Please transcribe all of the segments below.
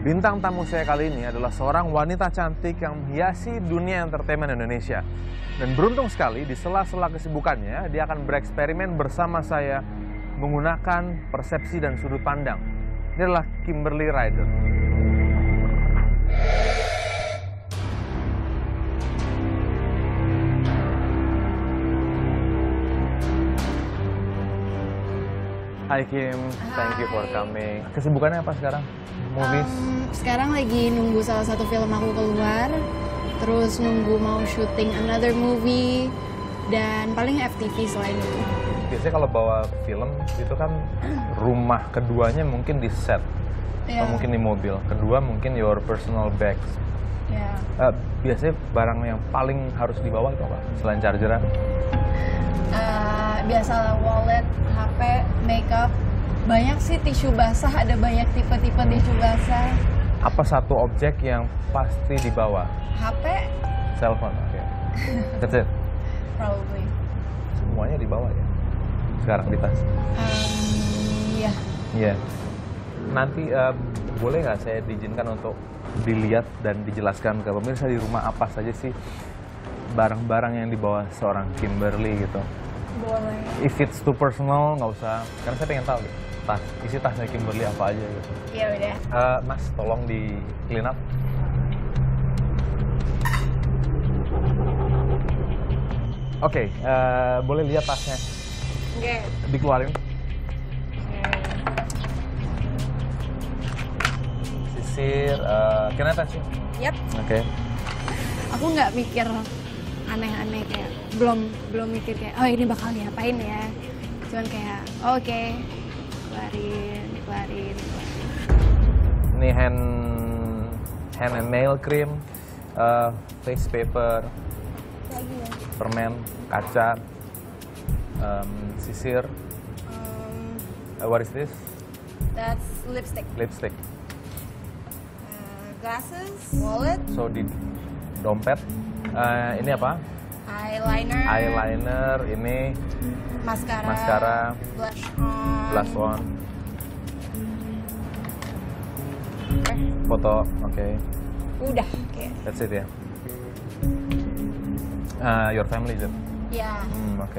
Bintang tamu saya kali ini adalah seorang wanita cantik yang menghiasi dunia entertainment Indonesia. Dan beruntung sekali di sela-sela kesibukannya, dia akan bereksperimen bersama saya menggunakan persepsi dan sudut pandang. Ini adalah Kimberly Ryder. Hai Kim, thank you for coming. Kesibukannya apa sekarang? Movies? Sekarang lagi nunggu salah satu film aku keluar, terus nunggu mau syuting another movie, dan paling FTV selain itu. Biasanya kalau bawa film itu kan rumah keduanya mungkin di set, atau mungkin di mobil. Kedua mungkin your personal bags. Biasanya barang yang paling harus dibawa itu apa? Selain chargeran? Biasalah wallet, HP, makeup. Banyak sih tisu basah, ada banyak tipe-tipe tisu basah. Apa satu objek yang pasti dibawa? HP, Cellphone, oke. That's it? probably. Semuanya dibawa ya? Sekarang di tas? Iya. Iya. Nanti boleh nggak saya diizinkan untuk dilihat dan dijelaskan ke pemirsa di rumah apa saja sih barang-barang yang dibawa seorang Kimberly gitu? Boleh. If it's too personal, nggak usah. Karena saya pengen tahu deh, isi tasnya Kimberly apa aja gitu. Iya udah. Mas, tolong di clean up. Oke, boleh lihat tasnya? Oke. Dikeluarin. Sisir, can I touch it? Yap. Oke. Aku nggak mikir aneh-aneh, kayak belum mikir kayak oh ini bakal diapain ya. Cuman kayak oke, keluarin. Ini hand and nail cream, face paper, Lagi ya. permen, kaca, sisir. What is this? That's lipstick. Lipstick. Glasses, wallet, So di dompet. Ini apa? eyeliner, ini mascara, blush on. Foto, oke. Udah, kayak. That's it ya. Your family is it? Ya. Oke.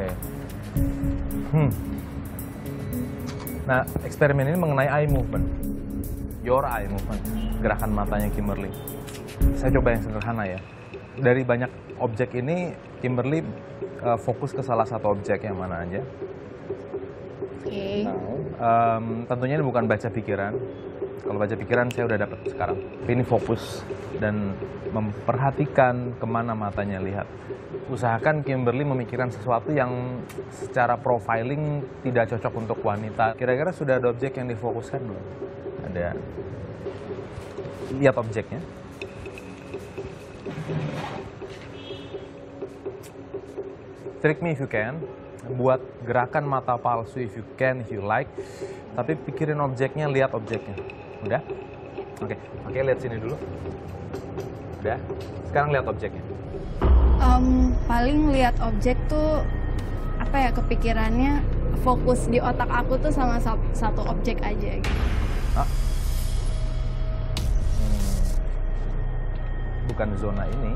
Nah, eksperimen ini mengenai eye movement. Your eye movement, gerakan matanya Kimberly. Saya coba yang sederhana ya. Dari banyak objek ini, Kimberly fokus ke salah satu objek yang mana aja. Oke. Tentunya ini bukan baca pikiran. Kalau baca pikiran saya udah dapat sekarang. Tapi ini fokus dan memperhatikan kemana matanya lihat. Usahakan Kimberly memikirkan sesuatu yang secara profiling tidak cocok untuk wanita. Kira-kira sudah ada objek yang difokuskan belum? Ada. Lihat objeknya. Trick me if you can. Buat gerakan mata palsu if you can, if you like. Tapi pikirin objeknya, lihat objeknya. Udah? Oke, lihat sini dulu. Udah? Sekarang lihat objeknya. Paling lihat objek tuh apa ya, kepikirannya fokus di otak aku tuh sama satu objek aja gitu. Bukan zona ini.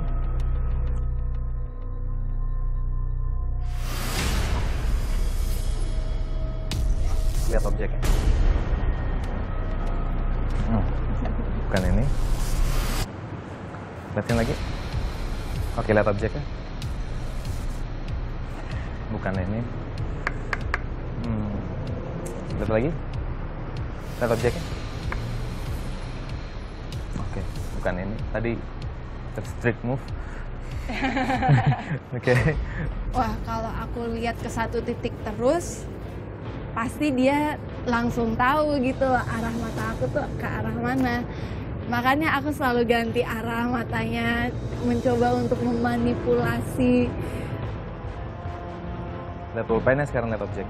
Lihat objeknya. Bukan ini. Lihatin lagi. Oke, lihat objeknya. Bukan ini. Lihat lagi. Lihat objeknya. Oke, bukan ini. Tadi trick move. Oke. Wah, kalau aku lihat ke satu titik terus, pasti dia langsung tahu gitu arah mata aku tuh ke arah mana. Makanya aku selalu ganti arah matanya, mencoba untuk memanipulasi. Lihat pulpennya, sekarang lihat objek.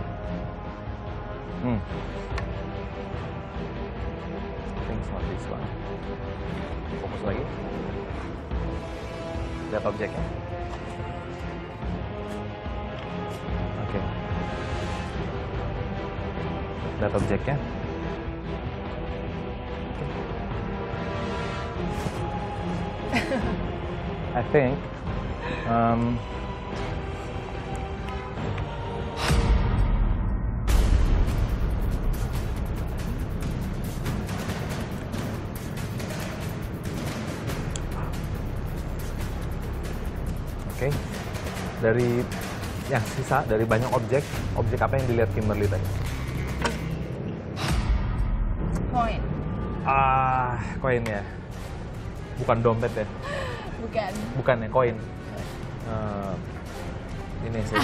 Think not this one. Fokus lagi. Lihat objeknya. Oke. Lihat objeknya. I think Oke, dari yang sisa dari banyak objek apa yang dilihat Kimberly tadi? Koin. Koin ya, bukan dompet ya? Bukan. Bukan ya, koin. Ini sih.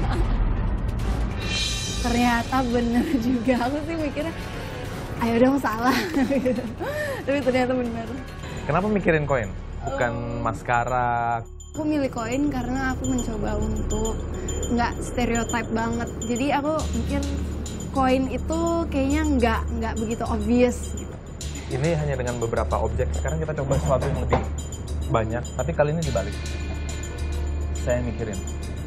Ternyata bener juga. Aku sih mikirnya, ayo dong salah. Tapi ternyata bener. Kenapa mikirin koin? Bukan maskara? Aku milih koin karena aku mencoba untuk nggak stereotype banget. Jadi aku mikir koin itu kayaknya nggak begitu obvious gitu. Ini hanya dengan beberapa objek. Sekarang kita coba sesuatu yang lebih banyak, tapi kali ini dibalik. Saya mikirin.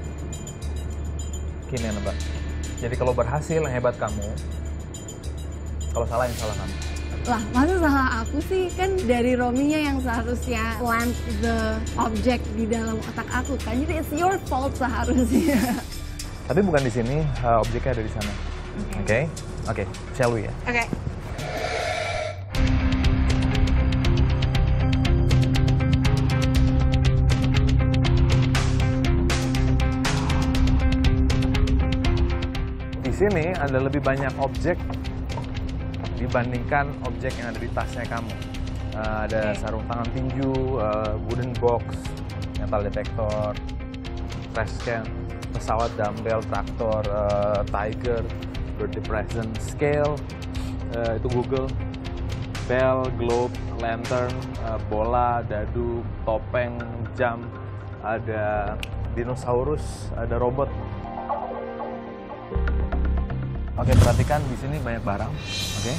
Gini ya, Mbak. Jadi kalau berhasil yang hebat kamu, kalau salah yang salah kamu. Lah, masa salah aku sih? Kan dari Rominya yang seharusnya land the object di dalam otak aku kan. Jadi it's your fault seharusnya. Tapi bukan di sini, objeknya ada di sana. Oke, shall we ya? Oke. Di sini ada lebih banyak objek dibandingkan objek yang ada di tasnya kamu. Ada sarung tangan tinju, wooden box, metal detector, trash can, pesawat, dumbbell, traktor, tiger, birthday present, scale, itu Google, bell, globe, lantern, bola, dadu, topeng, jam, ada dinosaurus, ada robot. Oke, perhatikan di sini banyak barang. Oke.